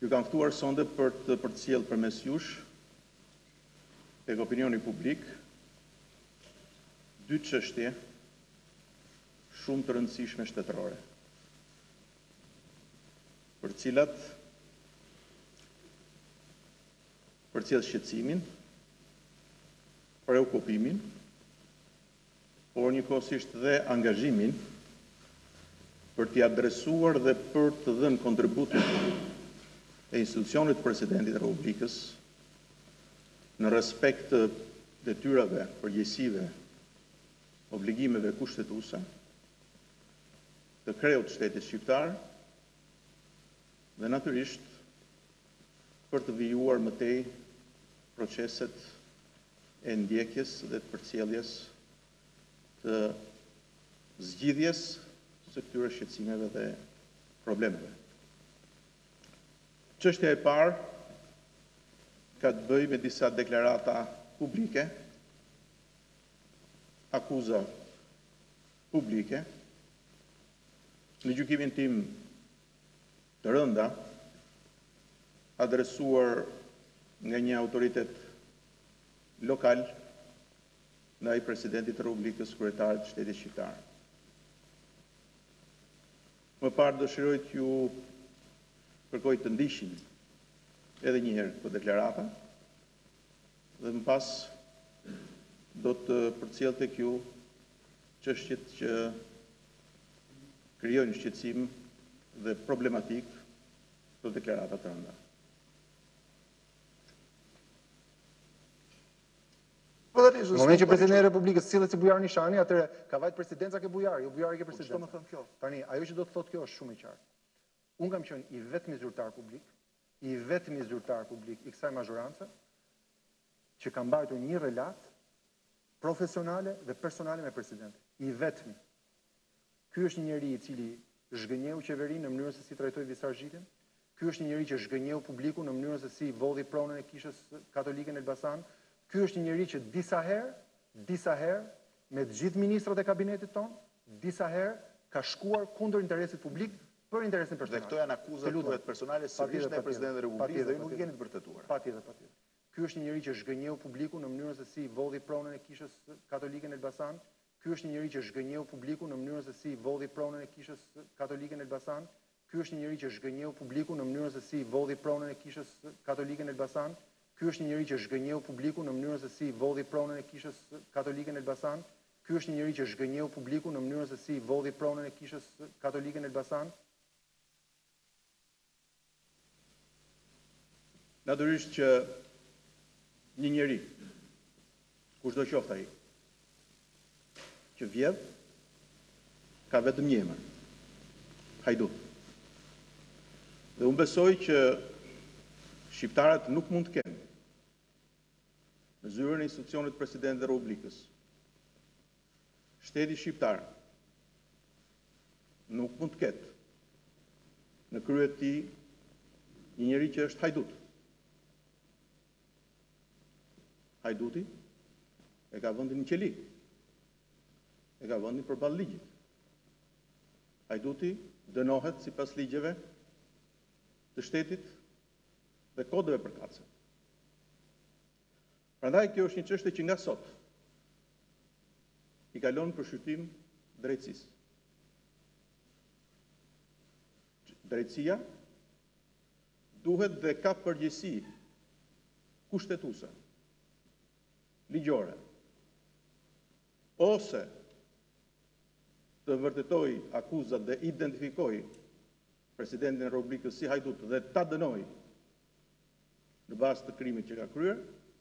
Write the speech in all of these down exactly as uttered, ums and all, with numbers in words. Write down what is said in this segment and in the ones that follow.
Ju kam ftuar sonde për të përcjellë përmes jush tek opinioni publik dy çështje shumë të rëndësishme shtetërore, për cilat përcjell shqetësimin, preokupimin, por njëkohësisht dhe angazhimin për t'i adresuar dhe për të dhënë kontributin e institucionit presidentit të Republikës në respekt të detyrave, përgjegjësive, obligimeve kushtetuese të kreut shtetit shqiptar dhe natyrisht për të vijuar mëtej proceset e ndjekjes dhe të përcjelljes të zgjidhjes së këtyre shqetësimeve dhe problemeve. Çështja e parë ka të bëjë me disa deklarata publike, akuza publike, në gjykimin tim të rënda, adresuar nga një autoritet lokal ndaj presidentit të Republikës, kryetarit të shtetit shqiptar. Më parë dëshiroj t'ju kërkoj të ndiqni edhe një herë këtë deklarata dhe më pas do të përcjell tek ju çështjet që krijojnë shqetësim dhe problematik të deklarata të rënda. Në moment që presidenti e Republikës sillet si bujar Nishani, atëherë ka vajt presidenca ke bujari, jo bujari ke presidenca. Çfarë më thon kjo? Tani, ajo që do të thotë kjo është shumë e qartë. Unë kam qenë i vetmi zyrtar publik, i vetmi zyrtar publik i kësaj mazhorance që ka mbajtur një relat profesionale dhe personale me presidentin. I vetmi. Ky është një njeri i cili zhgënjeu qeverinë në mënyrën se si trajtoi Visar Zhitin. Ky është një njeri që zhgënjeu publikun në mënyrën se si vodhi pronën e kishës katolike në Elbasan. Ky është një njeri që disa herë, disa herë me të gjithë ministrat e kabinetit ton, disa herë ka shkuar kundër interesit publik për interesin personal. Dhe këto janë akuzat tuaja personale sërish ndaj presidentit të Republikës dhe ju nuk i keni të vërtetuar. Patjetër, patjetër. Ky është një njeri që zhgënjeu publikun në mënyrën se si vodhi pronën e kishës katolike në Elbasan. Ky është një njeri që zhgënjeu publikun në mënyrën se si vodhi pronën e kishës katolike në Elbasan. Ky është një njeri që zhgënjeu publikun në mënyrën se si vodhi pronën e kishës katolike në Elbasan. Ky është një njeri që zhgënjeu publikun në mënyrën se si vodhi pronën e kishës katolike në Elbasan. Ky është një njeri që zhgënjeu publikun në mënyrën se si vodhi pronën e kishës katolike në Elbasan. Natyrisht që një njeri, kushdo qoftë ai, që vjedh, ka vetëm një emër, hajdut. Dhe unë besoj që shqiptarët nuk mund të kenë në zyrën e institucionit presidentit të Republikës. Shteti shqiptar nuk mund të ketë në krye të tij një njeri që është hajdut. Hajduti e ka vendin në qeli, e ka vendin përballë ligjit. Hajduti dënohet sipas ligjeve të shtetit dhe kodeve përkatëse. Prandaj kjo është një çështje që nga sot i kalon për shqyrtim drejtësisë. Drejtësia duhet dhe ka përgjegjësi kushtetuese, ligjore, ose të vërtetoj akuzat dhe identifikoj presidentin e Republikës si hajdut dhe ta dënoj në bazë të krimit që ka kryer,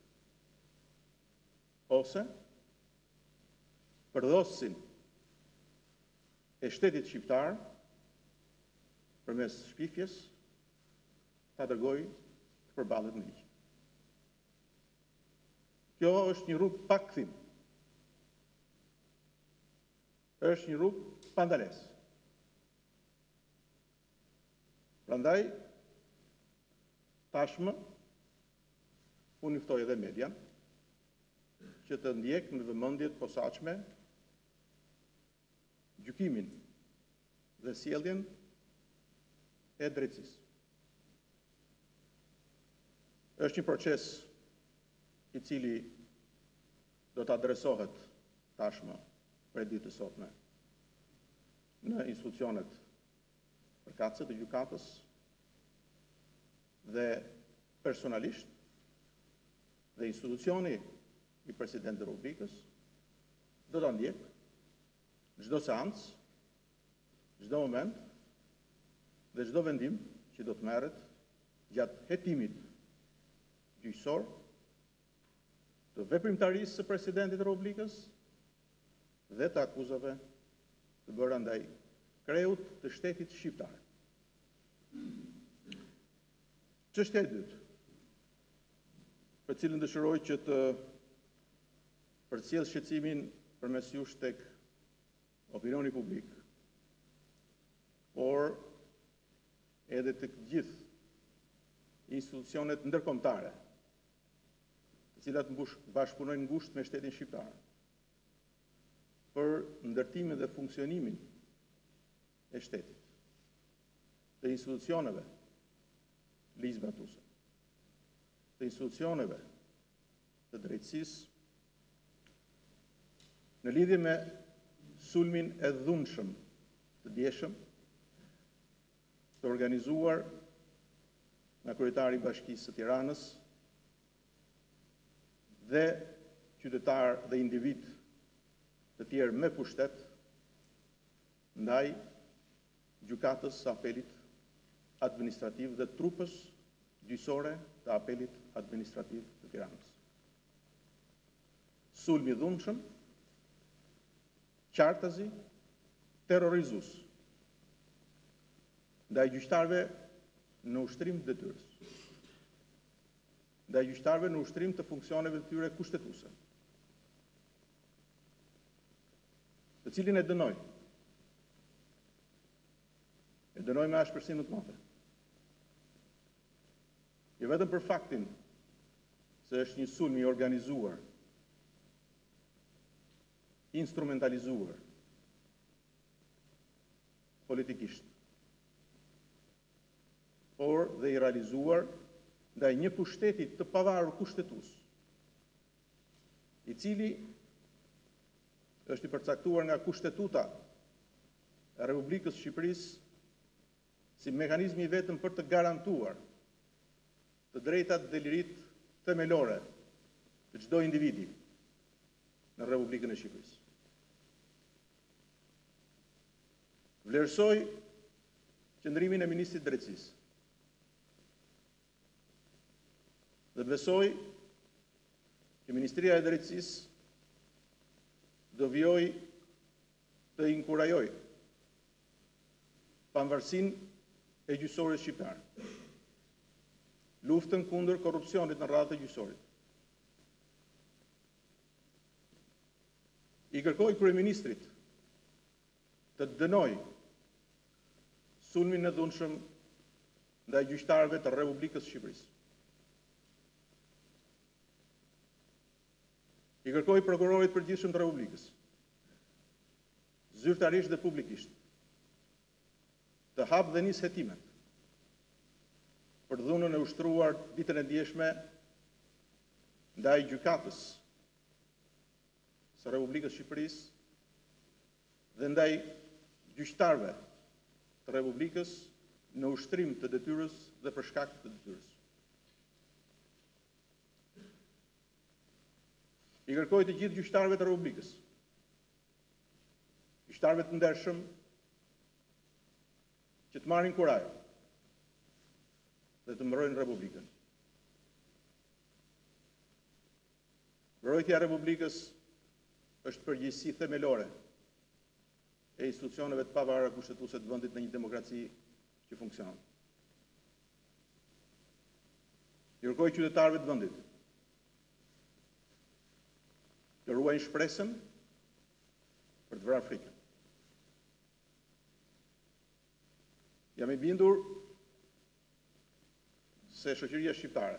ose përdhosin e shtetit shqiptar përmes shpifjes ta dërgoj të përballet me ligj. Kjo është një rrugë pa kthim. Është një rrugë pa ndalesë. Prandaj, tashmë, unë ftoj edhe median që të ndjek në vëmendje të posaçme gjykimin dhe sjelljen e drejtësisë. është një proces i cili do të adresohet tashmë për ditë të sotme në institucionet përkatëse të gjykatës dhe personalisht dhe institucioni i Presidentit të Republikës do ta ndjek çdo seancë, çdo moment dhe çdo vendim që do të merret gjatë hetimit gjyqësor të veprimtarisë së Presidentit të Republikës dhe të akuzave të bëra ndaj kreut të shtetit shqiptar. Çështja e dytë, për cilën dëshiroj që të përcjell shqetësimin përmes jush tek opinioni publik, por edhe tek gjithë institucionet ndërkombëtare, të cilat bashkëpunojnë ngushtë me shtetin shqiptar, për ndërtimin dhe funksionimin e shtetit, të institucioneve ligjzbatuese, të institucioneve të drejtësisë, në lidhje me sulmin e dhunshëm të djeshëm të organizuar nga kryetari i Bashkisë së Tiranës dhe qytetar dhe individ të tjerë me pushtet ndaj gjykatës së apelit administrativ dhe trupës gjyqësore të apelit administrativ të Tiranës. Sulmi i dhunshëm, qartazi, terrorizues ndaj gjyqtarëve në ushtrim të detyrës, ndaj gjyqtarëve në ushtrim të funksioneve të tyre kushtetuese, të cilin e dënoj. E dënoj me ashpërsi më të madhe. Jo vetëm për faktin se është një sulm i organizuar, instrumentalizuar politikisht, por dhe i realizuar ndaj një pushteti të pavarur kushtetues, i cili është i përcaktuar nga Kushtetuta e Republikës së Shqipërisë si mekanizmi i vetëm për të garantuar të drejtat dhe liritë themelore të çdo individi në Republikën e Shqipërisë. Vlerësoj qëndrimin e Ministrit të Drejtësisë dhe besoj që Ministria e Drejtësisë do vijoj të inkurajoj pavarësinë e gjyqësorit shqiptar, luftën kundër korrupsionit në radhë të gjyqësorit. I kërkoj kryeministrit të dënoj sulmin e dhunshëm ndaj gjyqtarëve të Republikës së Shqipërisë. I kërkoj prokurorit përgjithshëm të Republikës, zyrtarisht dhe publikisht, të hap dhe nis hetimet për dhunën e ushtruar ditën e djeshme ndaj gjykatës së Republikës së Shqipërisë dhe ndaj gjyqtarëve të Republikës në ushtrim të detyrës dhe për shkak të detyrës. I kërkoj të gjithë gjyqtarëve të Republikës, gjyqtarëve të ndershëm, që të marrin kurajë dhe të mbrojnë Republikën. Mbrojtja e Republikës është përgjegjësi themelore e institucioneve të pavarura kushtetuese të vendit në një demokraci që funksionon. I kërkoj qytetarëve të vendit të ruajnë shpresën për të vrarë frikën. Jam i bindur se shoqëria shqiptare,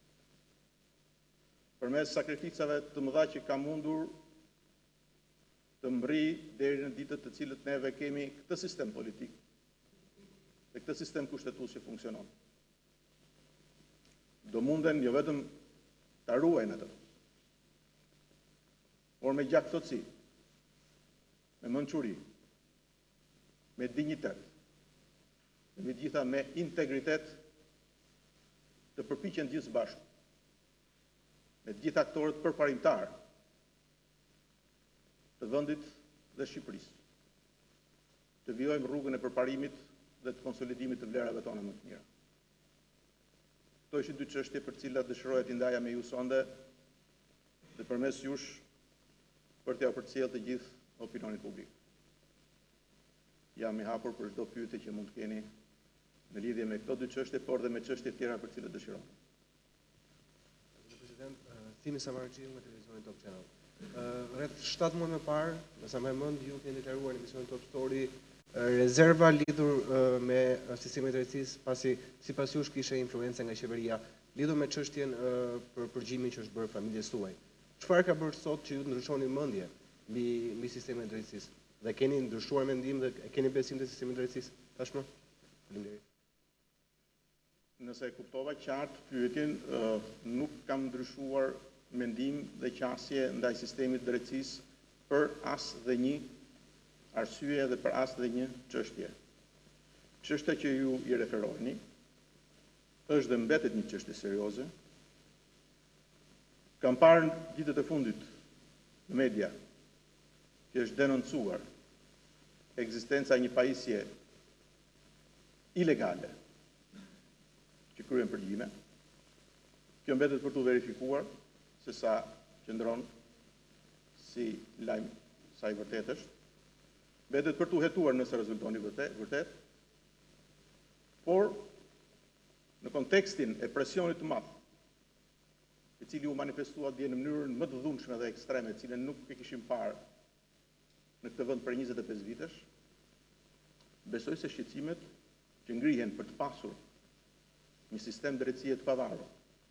përmes sakrificave të mëdha që ka mundur të mbri deri në ditët të cilët neve kemi këtë sistem politik dhe këtë sistem kushtetues që funksionon, do munden jo vetëm ta ruajnë atë, por me gjaktësi, me mençuri, me dinjitet, dhe me gjitha me integritet, të përpiqen gjithë së bashku, me të gjithë aktorët përparimtar të vendit dhe Shqipërisë, të vijojmë rrugën e përparimit dhe të konsolidimit të vlerave tona më të mira. Këto ishin dy çështje për të cilat dëshiroja t'i ndaja me ju sonde dhe përmes jush për t'ia përcjellë të gjithë opinionit publik. Jam i hapur për çdo pyetje që mund të keni në lidhje me këto dy çështje, por dhe me çështje tjera për të cilat dëshironi. President, Thimi Samarxhiu nga televizionin Top Channel. Rreth shtatë muaj më parë, nëse më mend, ju keni deklaruar në emisionin Top Story rezerva lidhur me sistemin e drejtësisë, pasi sipas jush kishte influencë nga qeveria lidhur me çështjen për përgjimin që është bërë familjes tuaj. Çfarë ka bërë sot që ju të ndryshoni mendje mbi mbi sistemin e drejtësisë? Dhe keni ndryshuar mendim dhe keni besim te sistemi i drejtësisë tashmë? Faleminderit. Nëse e kuptova qartë pyetjen, nuk kam ndryshuar mendim dhe qasje ndaj sistemit të drejtësisë për as dhe një arsye dhe për as dhe një çështje. Çështja që ju i referoheni është dhe mbetet një çështje serioze. Kam parë në ditët e fundit në media që është denoncuar ekzistenca e një pajisje ilegale që kryen përgjime. Kjo mbetet për të verifikuar se sa qëndron si lajm sa i vërtet është. Mbetet për të hetuar nëse rezultoni vërtet, vërtet, por në kontekstin e presionit të madh, i cili u manifestua dje në mënyrën më të dhunshme dhe ekstreme, cilën nuk e kishim parë në këtë vend për njëzet e pesë vitesh, besoj se shqetësimet që ngrihen për të pasur një sistem drejtësie të pavarur,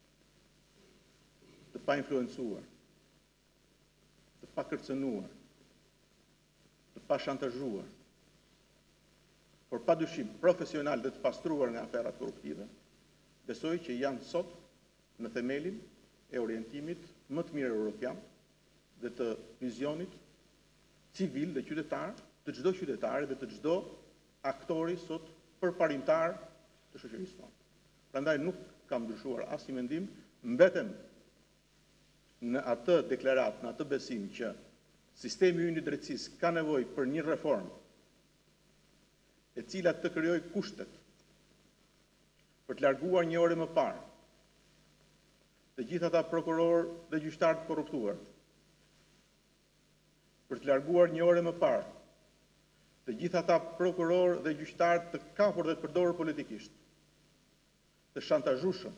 të pa influencuar, të pa kërcënuar, të pa shantazhuar, por pa dyshim profesional dhe të pastruar nga aferat korruptive, besoj që janë sot në themelin e orientimit më të mirë europian dhe të vizionit civil dhe qytetar të çdo qytetari dhe të çdo aktori sot përparimtar të shoqërisë tonë. Prandaj nuk kam ndryshuar asnjë mendim, mbetem në atë deklarat, në atë besim që sistemi ynë i drejtësisë ka nevojë për një reformë e cila të krijojë kushtet për të larguar një orë më parë të gjithë ata prokurorë dhe gjyqtarë të korruptuar, për të larguar një orë më parë të gjithë ata prokurorë dhe gjyqtarë të kapur dhe të përdorur politikisht, të shantazhueshëm,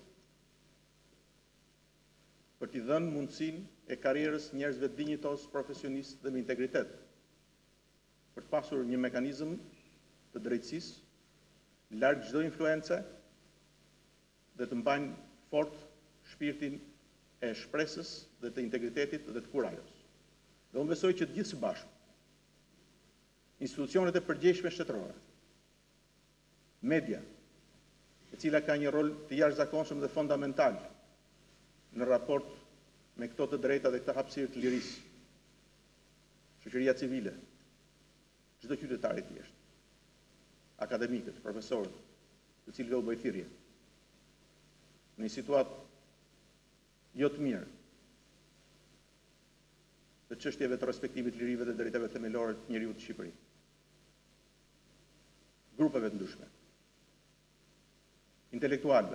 për t'i dhënë mundësinë e karrierës njerëzve dinjitos, profesionistë dhe me integritet, për të pasur një mekanizëm të drejtësisë, larg çdo influence dhe të mbajnë fort shpirtin e shpresës dhe të integritetit dhe të kurajës. Dhe unë besoj që të gjithë së bashku, institucionet e përgjegjshme shtetërore, media, e cila ka një rol të jashtëzakonshëm dhe fondamental në raport me këto të drejta dhe këtë hapësirë të lirisë, shoqëria civile, çdo qytetar i thjeshtë, akademikët, profesorët, të cilëve u bë thirrje në një situatë jo të mirë të çështjeve të respektimit të lirive dhe drejtave themelore të njeriut të Shqipërisë. Grupeve të ndryshme, intelektualëve,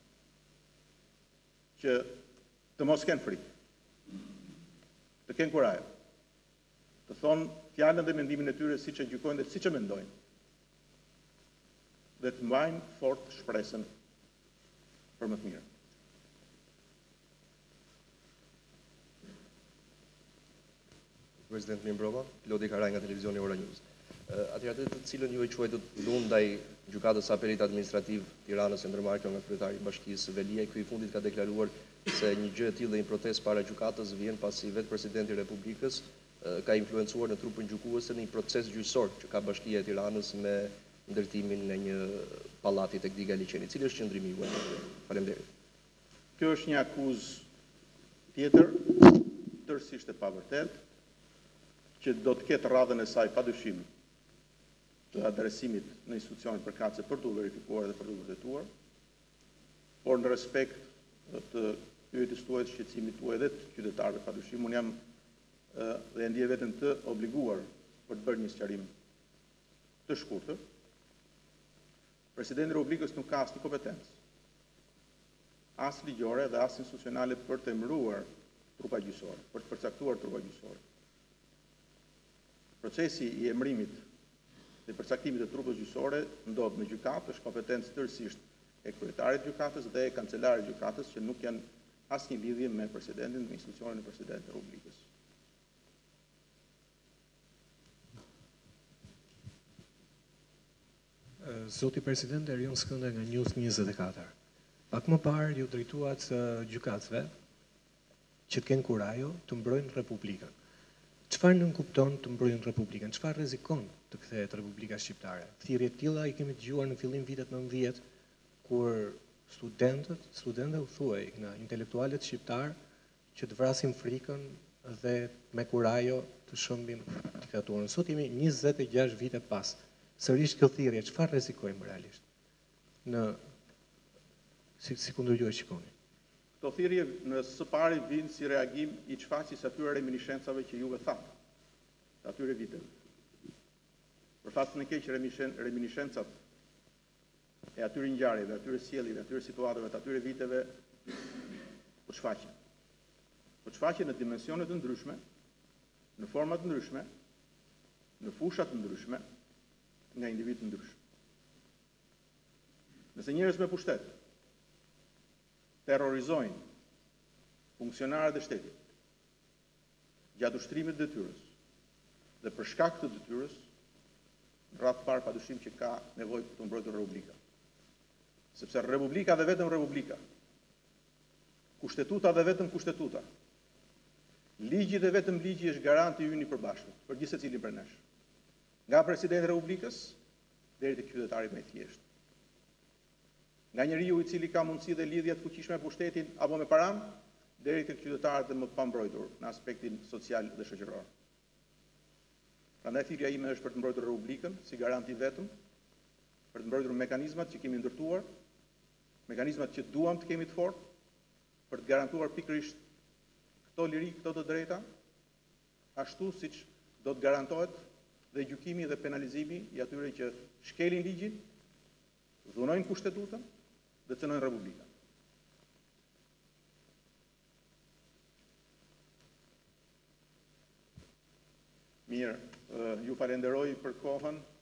që të mos kenë frikë, të kenë kurajë, të thonë fjalën dhe mendimin e tyre siç e gjykojnë dhe siç e mendojnë, dhe të mbajnë fort shpresën për më të mirë. President Mirbrova, Lodi Karaj nga televizioni Ora News. Atëherë të cilën ju e quajtët dhunë ndaj gjykatës apelit administrativ Tiranës e ndërmarrë kjo nga kryetari i bashkisë Velia, ky i fundit ka deklaruar se një gjë e tillë dhe një protestë para gjykatës vjen pasi vetë presidenti i Republikës ka influencuar në trupin gjykues në një proces gjyqësor që ka Bashkia e Tiranës me ndërtimin në një pallati tek Diga e Liçenit. Cili është qëndrimi juaj? Faleminderit. Kjo është një akuzë tjetër, tërësisht e pavërtet, që do të ketë radhën e saj padyshim të adresimit në institucionet përkatëse për të verifikuar dhe për të vërtetuar, por në respekt të pyetjes tuaj, të shqetësimit tuaj dhe të qytetarëve padyshim, unë jam dhe e ndjej veten të obliguar për të bërë një sqarim të shkurtër. Presidenti i Republikës nuk ka asnjë kompetencë, as ligjore dhe as institucionale për të emëruar trupa gjyqësore, për të përcaktuar trupa gjyqësore. Procesi i emërimit dhe përcaktimit të trupës gjyqësore ndodh në gjykatë, është kompetencë tërësisht e kryetarit të gjykatës dhe e kancelarit të gjykatës, që nuk janë asnjë lidhje me presidentin dhe institucionin e presidentit të Republikës. Zoti President Erion Skënde nga News njëzet e katër. Pak më parë ju drejtuat gjykatëve që të kenë kurajo të mbrojnë Republikën. Çfarë nënkupton të mbrojnë Republikën? Çfarë rrezikon të kthehet Republika Shqiptare? Thirrje të tilla i kemi dëgjuar në fillim vitet nëntëdhjetë, kur studentët, studentë u thuaj nga intelektualët shqiptar që të vrasin frikën dhe me kurajo të shëmbin diktaturën. Sot jemi njëzet e gjashtë vite pas. Sërish kjo thirrje, çfarë rrezikojmë realisht? Në si si kundër ju e shikoni? Këto thirrje në së pari vinë si reagim i çfaqjes atyre reminiscencave që juve thatë, atyre viteve. Për fatin e keq, reminiscencat e atyre ngjarjeve, atyre sjelljeve, atyre situatave, atyre viteve po shfaqen. Po shfaqen në dimensione të ndryshme, në forma të ndryshme, në fusha të ndryshme, nga individ të ndryshëm. Nëse njerëz me pushtet terrorizojnë funksionarët e shtetit gjatë ushtrimit të detyrës dhe për shkak të detyrës, në radhë të parë padyshim që ka nevojë për të mbrojtur Republika. Sepse Republika dhe vetëm Republika, kushtetuta dhe vetëm kushtetuta, ligji dhe vetëm ligji është garanti ynë i përbashkët për gjithë secilin prej nesh. Nga presidenti i Republikës deri te qytetari më i thjeshtë. Nga njeriu i cili ka mundësi dhe lidhje të fuqishme me pushtetin apo me paran, deri te qytetarët më të pambrojtur në aspektin social dhe shoqëror. Prandaj thirrja ime është për të mbrojtur Republikën si garanti vetëm, për të mbrojtur mekanizmat që kemi ndërtuar, mekanizmat që duam të kemi të fortë, për të garantuar pikërisht këto liri, këto të drejta, ashtu siç do të garantohet dhe gjykimi dhe penalizimi i atyre që shkelin ligjin, dhunojnë kushtetutën dhe cënojnë Republikën. Mirë, ju falenderoj për kohën.